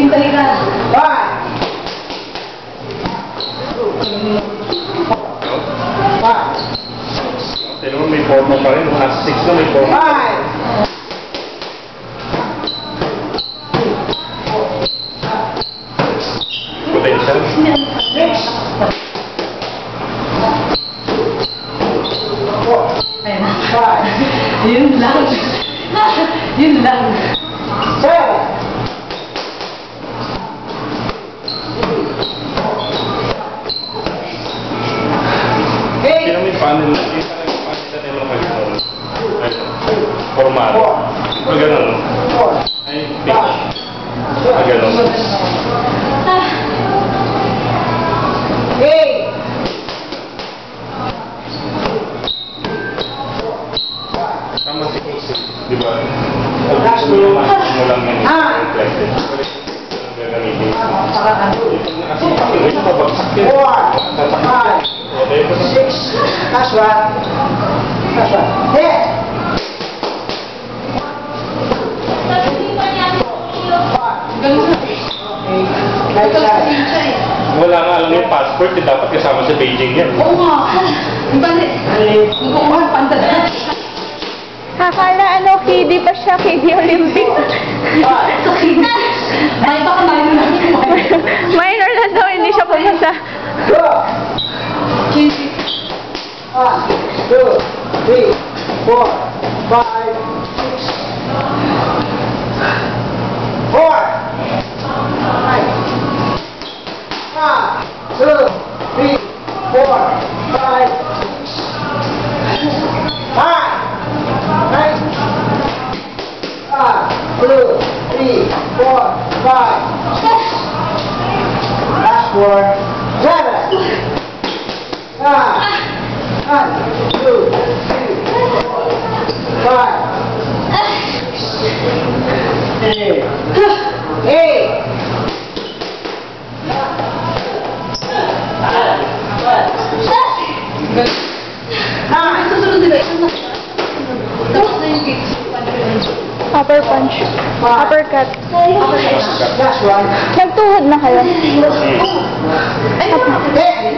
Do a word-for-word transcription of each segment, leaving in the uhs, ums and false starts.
Yung balikan. Five. Five. Pero may forma pa rin. Nasa six na may forma. Five. Potential. Six. Four. Five. Yun lang. Yun lang. Seven. Eight. Pero may panel na. Yung panel na yung panel. Formal. Pag gano'n. Four. Ay, pitch. Pag gano'n. Eight. Tama si Coach. Di ba? Last two. Mo lang yung reflected. Gagamitin. Ito mabagsak yun. Four. Five. Six. Last one. Last one. Ten. Wala nga alam yung passport, eh, dapat kasama sa Beijing yan. Oo nga. Yung pandi. Oo nga, panda. Akala ano, K D pa siya, K D Olympic. Ay, baka minor na. Minor na daw, hindi siya pumunta. One, two, three, four, five, six. Four. Five. One, two, three, four, five, six. Five. Nine. One, two, three, four, five, six. Last four. Seven. One. One, two, three, four, five, eight. Eight. Nine. Upper punch. Uppercut. Last one. Nagtuhod na kayo. Ten.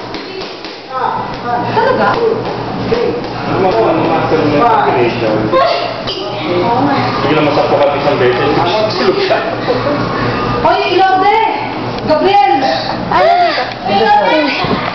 Talaga? Ano mo ang master ng combination? Hindi naman sa pukat isang beses. Silog siya. Oy, Ilorde! Gabriel! Ano dito?